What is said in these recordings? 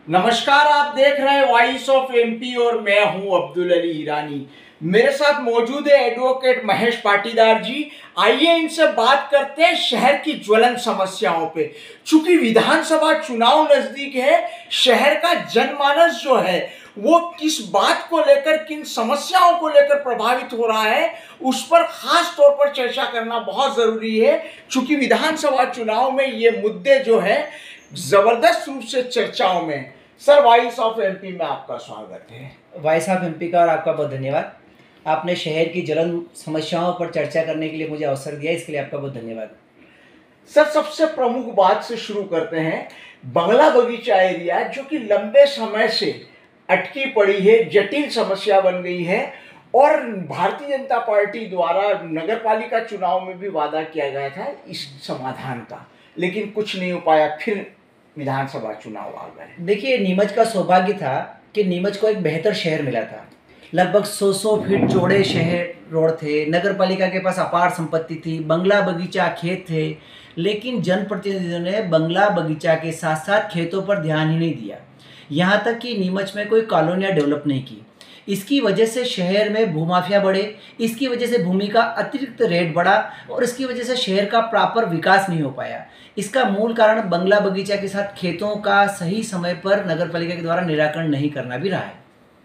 नमस्कार, आप देख रहे हैं वॉइस ऑफ एमपी और मैं हूं अब्दुल अली ईरानी। मेरे साथ मौजूद है एडवोकेट महेश पाटीदार जी। आइए इनसे बात करते हैं शहर की ज्वलंत समस्याओं पे। चूंकि विधानसभा चुनाव नजदीक है, शहर का जनमानस जो है वो किस बात को लेकर, किन समस्याओं को लेकर प्रभावित हो रहा है, उस पर खास तौर पर चर्चा करना बहुत जरूरी है। चूंकि विधानसभा चुनाव में ये मुद्दे जो है जबरदस्त रूप से चर्चाओं में। सर, वॉइस ऑफ एमपी में आपका स्वागत है। वॉइस ऑफ एमपी का और आपका बहुत धन्यवाद। आपने शहर की जलन समस्याओं पर चर्चा करने के लिए मुझे अवसर दिया, इसके लिए आपका बहुत धन्यवाद। सर, सबसे प्रमुख बात से शुरू करते हैं। बंगला बगीचा एरिया जो कि लंबे समय से अटकी पड़ी है, जटिल समस्या बन गई है और भारतीय जनता पार्टी द्वारा नगर पालिका चुनाव में भी वादा किया गया था इस समाधान का, लेकिन कुछ नहीं हो पाया। फिर विधानसभा चुनाव आ गए। देखिए, नीमच का सौभाग्य था कि नीमच को एक बेहतर शहर मिला था। लगभग 100 फीट चौड़े शहर रोड थे, नगर पालिका के पास अपार संपत्ति थी, बंगला बगीचा खेत थे, लेकिन जनप्रतिनिधियों ने बंगला बगीचा के साथ साथ खेतों पर ध्यान ही नहीं दिया। यहाँ तक कि नीमच में कोई कॉलोनियाँ डेवलप नहीं की। इसकी वजह से शहर में भूमाफिया बढ़े, इसकी वजह से भूमि का अतिरिक्त रेट बढ़ा और इसकी वजह से शहर का प्रॉपर विकास नहीं हो पाया। इसका मूल कारण बंगला बगीचा के साथ खेतों का सही समय पर नगर पालिका के द्वारा निराकरण नहीं करना भी रहा है।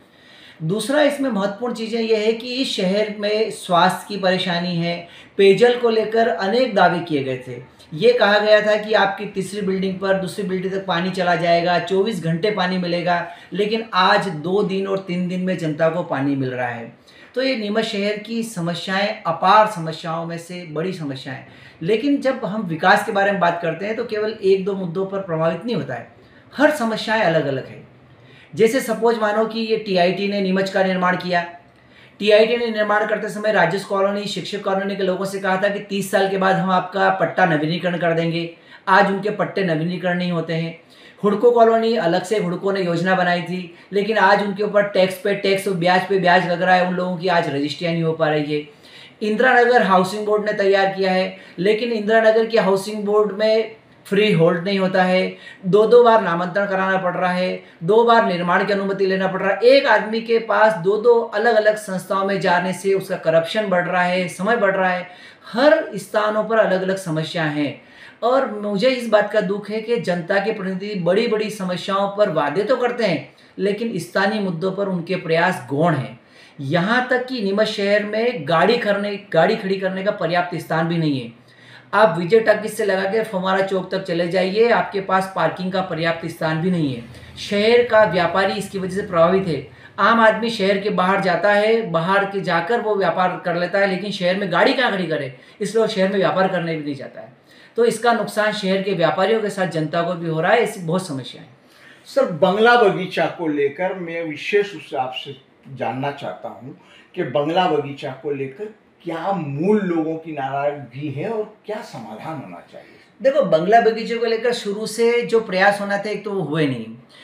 दूसरा, इसमें महत्वपूर्ण चीज़ें यह है कि इस शहर में स्वास्थ्य की परेशानी है। पेयजल को लेकर अनेक दावे किए गए थे। ये कहा गया था कि आपकी तीसरी बिल्डिंग पर दूसरी बिल्डिंग तक पानी चला जाएगा, 24 घंटे पानी मिलेगा, लेकिन आज 2 दिन और 3 दिन में जनता को पानी मिल रहा है। तो ये नीमच शहर की समस्याएं अपार समस्याओं में से बड़ी समस्याएं। लेकिन जब हम विकास के बारे में बात करते हैं तो केवल 1-2 मुद्दों पर प्रभावित नहीं होता है, हर समस्याएं अलग अलग है। जैसे सपोज मानो कि ये टीआईटी ने नीमच का निर्माण किया। टीआईटी ने निर्माण करते समय राजेश कॉलोनी, शिक्षक कॉलोनी के लोगों से कहा था कि 30 साल के बाद हम आपका पट्टा नवीनीकरण कर देंगे। आज उनके पट्टे नवीनीकरण नहीं होते हैं। हुडको कॉलोनी अलग से हुडको ने योजना बनाई थी, लेकिन आज उनके ऊपर टैक्स पे टैक्स, ब्याज पे ब्याज लग रहा है। उन लोगों की आज रजिस्ट्रियाँ नहीं हो पा रही है। इंदिरा नगर हाउसिंग बोर्ड ने तैयार किया है, लेकिन इंदिरा नगर की हाउसिंग बोर्ड में फ्री होल्ड नहीं होता है। 2-2 बार नामांतरण कराना पड़ रहा है, 2 बार निर्माण की अनुमति लेना पड़ रहा है। एक आदमी के पास 2-2 अलग अलग संस्थाओं में जाने से उसका करप्शन बढ़ रहा है, समय बढ़ रहा है। हर स्थानों पर अलग अलग समस्याएं हैं और मुझे इस बात का दुख है कि जनता के प्रतिनिधि बड़ी बड़ी समस्याओं पर वादे तो करते हैं, लेकिन स्थानीय मुद्दों पर उनके प्रयास गौण हैं। यहाँ तक कि नीमच शहर में गाड़ी खड़ी करने का पर्याप्त स्थान भी नहीं है। आप विजय टाकीज से लगा के फवारा चौक तक चले जाइए, आपके पास पार्किंग का पर्याप्त स्थान भी नहीं है। शहर का व्यापारी इसकी वजह से प्रभावित है। आम आदमी शहर के बाहर जाता है, बाहर के जाकर वो व्यापार कर लेता है, लेकिन शहर में गाड़ी कहाँ खड़ी करे, इसलिए वो शहर में व्यापार करने भी नहीं जाता है। तो इसका नुकसान शहर के व्यापारियों के साथ जनता को भी हो रहा है। ऐसी बहुत समस्याएं हैं। सर, बंगला बगीचा को लेकर मैं विशेष रूप से आपसे जानना चाहता हूं कि बंगला बगीचा को लेकर क्या मूल लोगों की नाराजगी है और क्या समाधान होना चाहिए। देखो, बंगला बगीचे को लेकर शुरू से जो प्रयास होना था, एक तो वो हुए नहीं।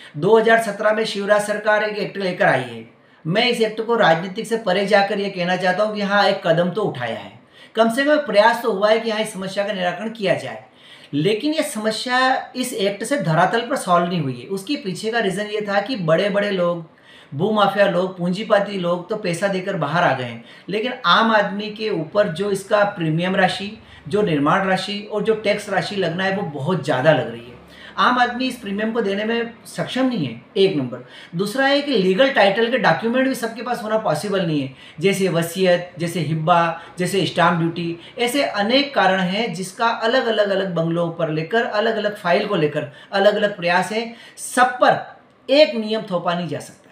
2017 में शिवराज सरकार एक एक्ट लेकर आई है। मैं इस एक्ट को राजनीतिक से परे जाकर ये कहना चाहता हूँ कि हाँ, एक कदम तो उठाया है, कम से कम प्रयास तो हुआ है कि हाँ, इस समस्या का निराकरण किया जाए। लेकिन ये समस्या इस एक्ट से धरातल पर सॉल्व नहीं हुई है। उसके पीछे का रीज़न ये था कि बड़े बड़े लोग, भूमाफिया लोग, पूंजीपति लोग तो पैसा देकर बाहर आ गए हैं, लेकिन आम आदमी के ऊपर जो इसका प्रीमियम राशि, जो निर्माण राशि और जो टैक्स राशि लगना है वो बहुत ज़्यादा लग रही है। आम आदमी इस प्रीमियम को देने में सक्षम नहीं है, एक नंबर। दूसरा है कि लीगल टाइटल के डॉक्यूमेंट भी सबके पास होना पॉसिबल नहीं है, जैसे वसीयत, जैसे हिब्बा, जैसे स्टाम्प ड्यूटी। ऐसे अनेक कारण हैं जिसका अलग बंगलों पर लेकर, अलग अलग फाइल को लेकर अलग अलग प्रयास है। सब पर एक नियम थोपा नहीं जा सकता।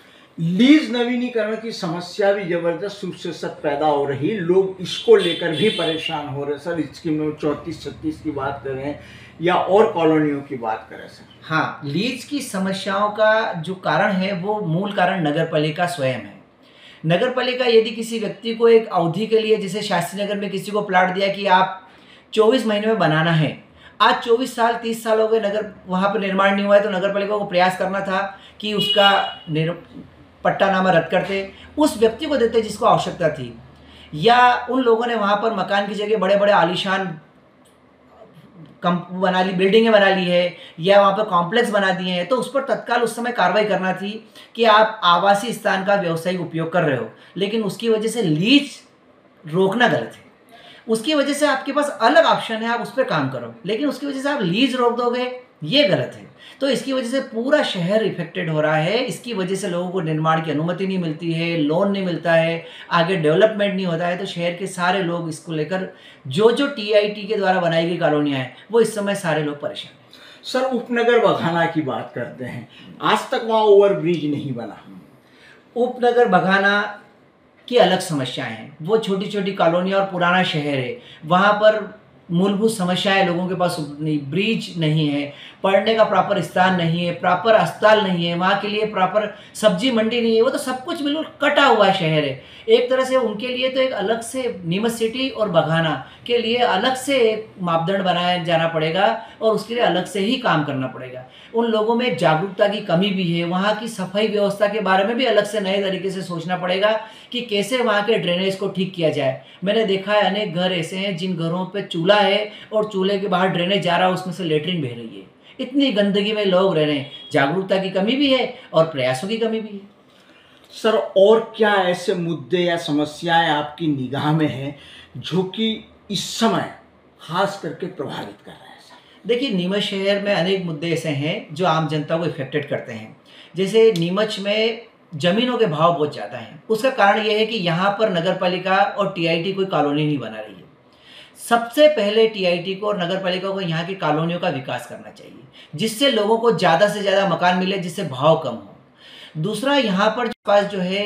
लीज नवीनीकरण की समस्या भी जबरदस्त रूप से सर पैदा हो रही। लोग इसको लेकर भी परेशान हो रहे सर। इसकी में 34-36 की बात करें या और कॉलोनियों की बात करें सर। हाँ, लीज की समस्याओं का जो कारण है वो मूल कारण नगर पालिका स्वयं है। नगर पालिका यदि किसी व्यक्ति को एक अवधि के लिए, जैसे शास्त्री नगर में किसी को प्लाट दिया कि आप 24 महीने में बनाना है, आज 24 साल 30 साल हो गए, नगर वहाँ पर निर्माण नहीं हुआ है, तो नगर पालिका को प्रयास करना था कि उसका पट्टानामा रद्द करते, उस व्यक्ति को देते जिसको आवश्यकता थी। या उन लोगों ने वहाँ पर मकान की जगह बड़े बड़े आलीशान बना ली, बिल्डिंगें बना ली है या वहाँ पर कॉम्प्लेक्स बना दिए हैं, तो उस पर तत्काल उस समय कार्रवाई करना थी कि आप आवासीय स्थान का व्यावसायिक उपयोग कर रहे हो, लेकिन उसकी वजह से लीज रोकना गलत है। उसकी वजह से आपके पास अलग ऑप्शन है, आप उस पर काम करो, लेकिन उसकी वजह से आप लीज रोक दोगे, ये गलत है। तो इसकी वजह से पूरा शहर इफेक्टेड हो रहा है। इसकी वजह से लोगों को निर्माण की अनुमति नहीं मिलती है, लोन नहीं मिलता है, आगे डेवलपमेंट नहीं होता है। तो शहर के सारे लोग इसको लेकर जो जो टीआईटी के द्वारा बनाई गई कॉलोनियाँ हैं, वो इस समय सारे लोग परेशान हैं। सर, उपनगर बघाना की बात करते हैं, आज तक वहाँ ओवरब्रिज नहीं बना। उपनगर बघाना की अलग समस्याएं हैं। वो छोटी छोटी कॉलोनियाँ और पुराना शहर है, वहाँ पर मूलभूत समस्याएं लोगों के पास नहीं, ब्रिज नहीं है, पढ़ने का प्रॉपर स्थान नहीं है, प्रॉपर अस्पताल नहीं है, वहाँ के लिए प्रॉपर सब्जी मंडी नहीं है। वो तो सब कुछ बिल्कुल कटा हुआ शहर है। एक तरह से उनके लिए तो एक अलग से नीमच सिटी और बघाना के लिए अलग से एक मापदंड बनाया जाना पड़ेगा और उसके लिए अलग से ही काम करना पड़ेगा। उन लोगों में जागरूकता की कमी भी है। वहाँ की सफाई व्यवस्था के बारे में भी अलग से नए तरीके से सोचना पड़ेगा कि कैसे वहाँ के ड्रेनेज को ठीक किया जाए। मैंने देखा है अनेक घर ऐसे हैं जिन घरों पे चूल्हा है और चूल्हे के बाहर ड्रेनेज जा रहा है, उसमें से लेटरिन बह रही है। इतनी गंदगी में लोग रह रहे हैं। जागरूकता की कमी भी है और प्रयासों की कमी भी है। सर, और क्या ऐसे मुद्दे या समस्याएं आपकी निगाह में हैं जो कि इस समय खास करके प्रभावित कर रहे हैं? सर, देखिए, नीमच शहर में अनेक मुद्दे ऐसे हैं जो आम जनता को इफेक्टेड करते हैं। जैसे नीमच में ज़मीनों के भाव बहुत ज़्यादा हैं। उसका कारण यह है कि यहाँ पर नगर पालिका और टीआईटी कोई कॉलोनी नहीं बना रही है। सबसे पहले टीआईटी को और नगर पालिका को यहाँ की कॉलोनियों का विकास करना चाहिए, जिससे लोगों को ज़्यादा से ज़्यादा मकान मिले, जिससे भाव कम हो। दूसरा, यहाँ पर पास जो है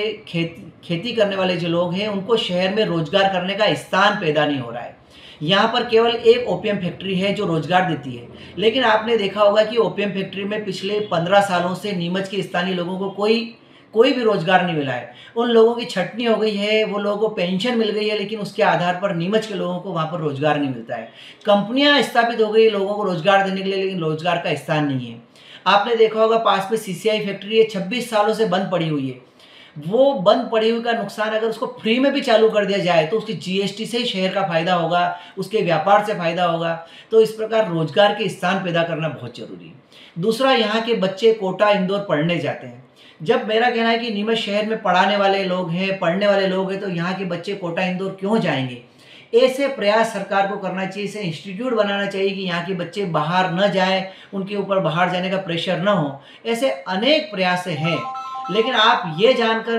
खेती करने वाले जो लोग हैं, उनको शहर में रोजगार करने का स्थान पैदा नहीं हो रहा है। यहाँ पर केवल एक ओपीएम फैक्ट्री है जो रोजगार देती है, लेकिन आपने देखा होगा कि ओपीएम फैक्ट्री में पिछले 15 सालों से नीमच के स्थानीय लोगों को कोई भी रोजगार नहीं मिला है। उन लोगों की छटनी हो गई है, वो लोगों को पेंशन मिल गई है, लेकिन उसके आधार पर नीमच के लोगों को वहाँ पर रोजगार नहीं मिलता है। कंपनियाँ स्थापित हो गई लोगों को रोजगार देने के लिए, लेकिन रोजगार का स्थान नहीं है। आपने देखा होगा पास में सीसीआई फैक्ट्री है, 26 सालों से बंद पड़ी हुई है। वो बंद पड़ी हुई का नुकसान अगर उसको फ्री में भी चालू कर दिया जाए तो उसकी जीएसटी से ही शहर का फायदा होगा, उसके व्यापार से फायदा होगा। तो इस प्रकार रोजगार के स्थान पैदा करना बहुत जरूरी है। दूसरा, यहाँ के बच्चे कोटा इंदौर पढ़ने जाते हैं। जब मेरा कहना है कि नीमच शहर में पढ़ाने वाले लोग हैं, पढ़ने वाले लोग हैं, तो यहाँ के बच्चे कोटा इंदौर क्यों जाएंगे? ऐसे प्रयास सरकार को करना चाहिए। इसे इंस्टीट्यूट बनाना चाहिए कि यहाँ के बच्चे बाहर न जाएं, उनके ऊपर बाहर जाने का प्रेशर न हो। ऐसे अनेक प्रयास हैं, लेकिन आप ये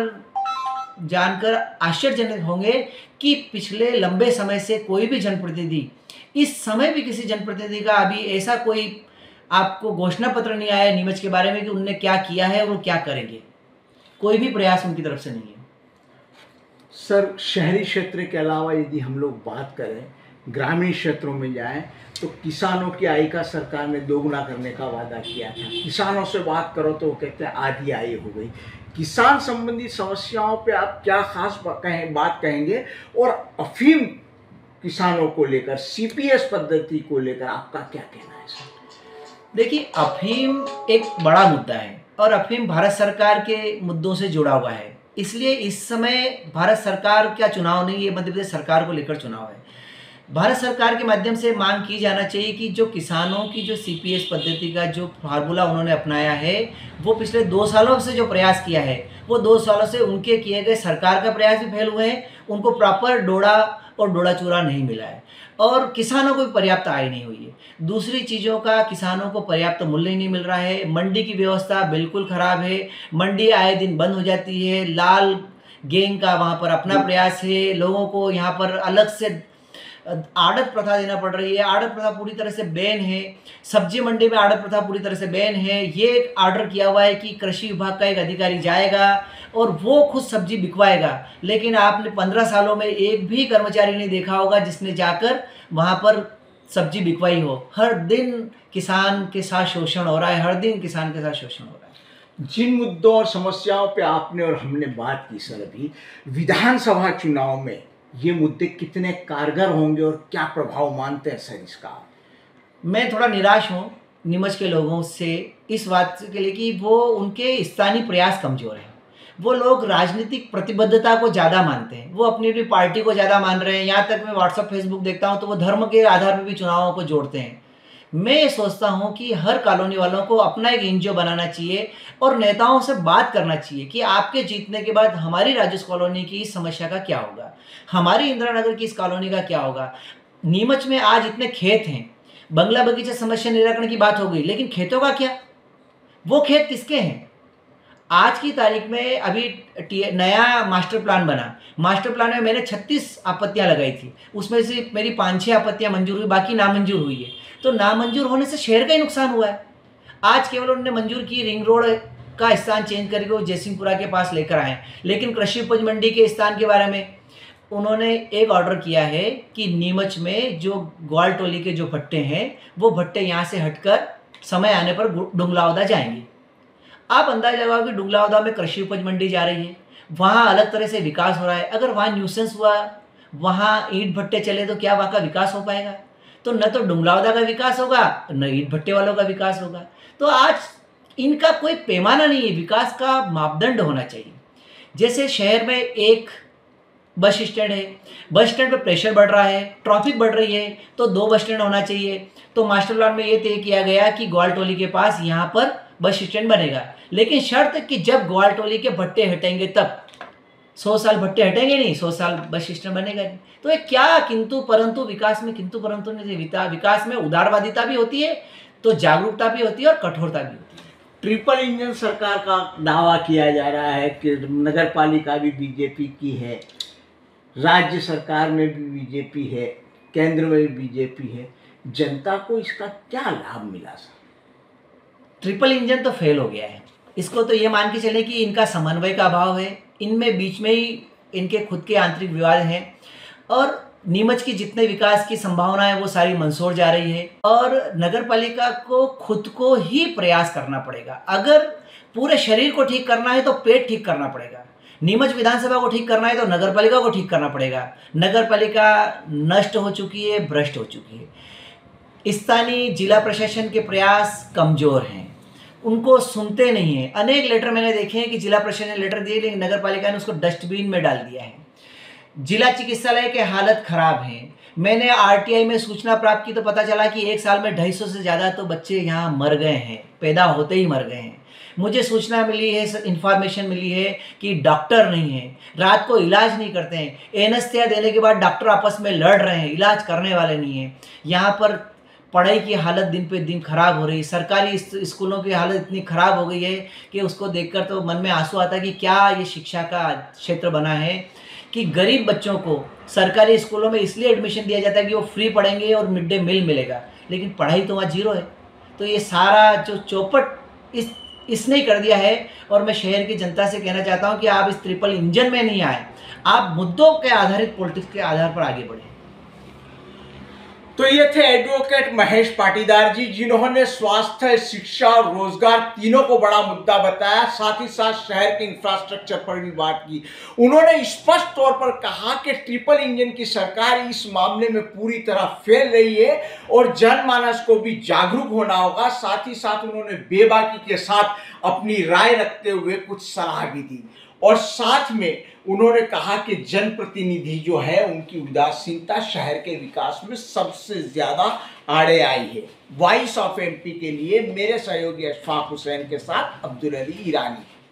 जानकर आश्चर्यजनक होंगे कि पिछले लंबे समय से कोई भी जनप्रतिनिधि, इस समय भी किसी जनप्रतिनिधि का अभी ऐसा कोई आपको घोषणा पत्र नहीं आया नीमच के बारे में कि उनने क्या किया है और वो क्या करेंगे। कोई भी प्रयास उनकी तरफ से नहीं है। सर, शहरी क्षेत्र के अलावा यदि हम लोग बात करें, ग्रामीण क्षेत्रों में जाएं, तो किसानों की आय का सरकार ने दोगुना करने का वादा किया था। किसानों से बात करो तो वो कहते हैं आधी आय हो गई। किसान संबंधी समस्याओं पे आप क्या खास बात कहेंगे? और अफीम किसानों को लेकर, सीपीएस पद्धति को लेकर आपका क्या कहना है सर? देखिए, अफीम एक बड़ा मुद्दा है और अफीम भारत सरकार के मुद्दों से जुड़ा हुआ है। इसलिए इस समय भारत सरकार का चुनाव नहीं, ये मध्य प्रदेश सरकार को लेकर चुनाव है। भारत सरकार के माध्यम से मांग की जाना चाहिए कि जो किसानों की जो सीपीएस पद्धति का जो फार्मूला उन्होंने अपनाया है, वो पिछले 2 सालों से जो प्रयास किया है, वो 2 सालों से उनके किए गए सरकार का प्रयास भी फेल हुए हैं। उनको प्रॉपर डोडा और डोडा चूरा नहीं मिला है और किसानों को भी पर्याप्त आय नहीं हुई है। दूसरी चीज़ों का किसानों को पर्याप्त मूल्य नहीं मिल रहा है। मंडी की व्यवस्था बिल्कुल ख़राब है। मंडी आए दिन बंद हो जाती है। लाल गैंग का वहाँ पर अपना प्रयास है। लोगों को यहाँ पर अलग से आड़त प्रथा देना पड़ रही है। आड़त प्रथा पूरी तरह से बैन है। सब्जी मंडी में आड़त प्रथा पूरी तरह से बैन है। ये एक आर्डर किया हुआ है कि कृषि विभाग का एक अधिकारी जाएगा और वो खुद सब्जी बिकवाएगा, लेकिन आपने 15 सालों में एक भी कर्मचारी नहीं देखा होगा जिसने जाकर वहाँ पर सब्जी बिकवाई हो। हर दिन किसान के साथ शोषण हो रहा है, हर दिन किसान के साथ शोषण हो रहा है। जिन मुद्दों और समस्याओं पे आपने और हमने बात की सर, अभी विधानसभा चुनाव में ये मुद्दे कितने कारगर होंगे और क्या प्रभाव मानते हैं सर इसका? मैं थोड़ा निराश हूँ नीमच के लोगों से इस बात के लिए कि वो उनके स्थानीय प्रयास कमज़ोर हैं। वो लोग राजनीतिक प्रतिबद्धता को ज़्यादा मानते हैं, वो अपनी पार्टी को ज़्यादा मान रहे हैं। यहाँ तक मैं व्हाट्सअप फेसबुक देखता हूँ तो वो धर्म के आधार पर भी चुनावों को जोड़ते हैं। मैं ये सोचता हूँ कि हर कॉलोनी वालों को अपना एक एनजीओ बनाना चाहिए और नेताओं से बात करना चाहिए कि आपके जीतने के बाद हमारी राजूस कॉलोनी की इस समस्या का क्या होगा, हमारी इंदिरा नगर की इस कॉलोनी का क्या होगा। नीमच में आज इतने खेत हैं, बंगला बगीचा समस्या निराकरण की बात हो गई, लेकिन खेतों का क्या? वो खेत किसके हैं? आज की तारीख में अभी नया मास्टर प्लान बना, मास्टर प्लान में मैंने 36 आपत्तियां लगाई थी, उसमें से मेरी 5-6 आपत्तियां मंजूर हुई, बाकी नामंजूर हुई है। तो नामंजूर होने से शहर का ही नुकसान हुआ है। आज केवल उन्होंने मंजूर की रिंग रोड का स्थान चेंज करके वो जयसिंहपुरा के पास लेकर आए, लेकिन कृषि उपज मंडी के स्थान के बारे में उन्होंने एक ऑर्डर किया है कि नीमच में जो ग्वाल टोली के जो भट्टे हैं वो भट्टे यहाँ से हटकर समय आने पर डुंगलावदा जाएंगे। आप अंदाजा लगाओ कि डुंगलावदा में कृषि उपज मंडी जा रही है, वहाँ अलग तरह से विकास हो रहा है। अगर वहाँ न्यूसेंस हुआ, वहाँ ईंट भट्टे चले तो क्या वहाँ का विकास हो पाएगा? तो न तो डुंगलावदा का विकास होगा, न ईंट भट्टे वालों का विकास होगा। तो आज इनका कोई पैमाना नहीं है, विकास का मापदंड होना चाहिए। जैसे शहर में एक बस स्टैंड है, बस स्टैंड पे प्रेशर बढ़ रहा है, ट्रैफिक बढ़ रही है, तो 2 बस स्टैंड होना चाहिए। तो मास्टर प्लान में ये तय किया गया कि ग्वालटोली के पास यहाँ पर बस स्टैंड बनेगा, लेकिन शर्त कि जब ग्वालटोली के भट्टे हटेंगे तब। 100 साल भट्टे हटेंगे नहीं, 100 साल बस स्टैंड बनेगा नहीं। तो ये क्या किंतु परंतु, विकास में किंतु परंतु नहीं। विकास में उदारवादिता भी होती है, तो जागरूकता भी होती है और कठोरता भी होती है। ट्रिपल इंजन सरकार का दावा किया जा रहा है कि नगर पालिका भी बीजेपी की है, राज्य सरकार में भी बीजेपी है, केंद्र में भी बीजेपी है। जनता को इसका क्या लाभ मिला सर? ट्रिपल इंजन तो फेल हो गया है। इसको तो ये मान के चले कि इनका समन्वय का अभाव है, इनमें बीच में ही इनके खुद के आंतरिक विवाद हैं, और नीमच की जितने विकास की संभावना है वो सारी मंसूर जा रही है। और नगर पालिका को खुद को ही प्रयास करना पड़ेगा। अगर पूरे शरीर को ठीक करना है तो पेट ठीक करना पड़ेगा। नीमच विधानसभा को ठीक करना है तो नगर पालिका को ठीक करना पड़ेगा। नगर पालिका नष्ट हो चुकी है, भ्रष्ट हो चुकी है। स्थानीय जिला प्रशासन के प्रयास कमजोर हैं, उनको सुनते नहीं है। अनेक लेटर मैंने देखे हैं कि जिला प्रशासन ने लेटर दिए, लेकिन नगर पालिका ने उसको डस्टबिन में डाल दिया है। जिला चिकित्सालय के हालत खराब है। मैंने आरटीआई में सूचना प्राप्त की तो पता चला कि 1 साल में 250 से ज़्यादा तो बच्चे यहाँ मर गए हैं, पैदा होते ही मर गए हैं। मुझे सूचना मिली है, इन्फॉर्मेशन मिली है कि डॉक्टर नहीं है, रात को इलाज नहीं करते हैं। एनेस्थीसिया देने के बाद डॉक्टर आपस में लड़ रहे हैं, इलाज करने वाले नहीं हैं। यहाँ पर पढ़ाई की हालत दिन पे दिन खराब हो रही है। सरकारी स्कूलों की हालत इतनी खराब हो गई है कि उसको देखकर तो मन में आंसू आता है कि क्या ये शिक्षा का क्षेत्र बना है कि गरीब बच्चों को सरकारी स्कूलों में इसलिए एडमिशन दिया जाता है कि वो फ्री पढ़ेंगे और मिड डे मील मिलेगा, लेकिन पढ़ाई तो वहाँ जीरो है। तो ये सारा जो चौपट इसने ही कर दिया है। और मैं शहर की जनता से कहना चाहता हूँ कि आप इस ट्रिपल इंजन में नहीं आए, आप मुद्दों के आधारित पॉलिटिक्स के आधार पर आगे बढ़े। तो ये थे एडवोकेट महेश पाटीदार जी, जिन्होंने स्वास्थ्य, शिक्षा और रोजगार तीनों को बड़ा मुद्दा बताया, साथ ही साथ शहर के इंफ्रास्ट्रक्चर पर भी बात की। उन्होंने स्पष्ट तौर पर कहा कि ट्रिपल इंजन की सरकार इस मामले में पूरी तरह फेल रही है और जनमानस को भी जागरूक होना होगा। साथ ही साथ उन्होंने बेबाकी के साथ अपनी राय रखते हुए कुछ सलाह भी दी, और साथ में उन्होंने कहा कि जनप्रतिनिधि जो है उनकी उदासीनता शहर के विकास में सबसे ज्यादा आड़े आई है। वॉइस ऑफ एमपी के लिए मेरे सहयोगी अशफाक हुसैन के साथ अब्दुल अली ईरानी।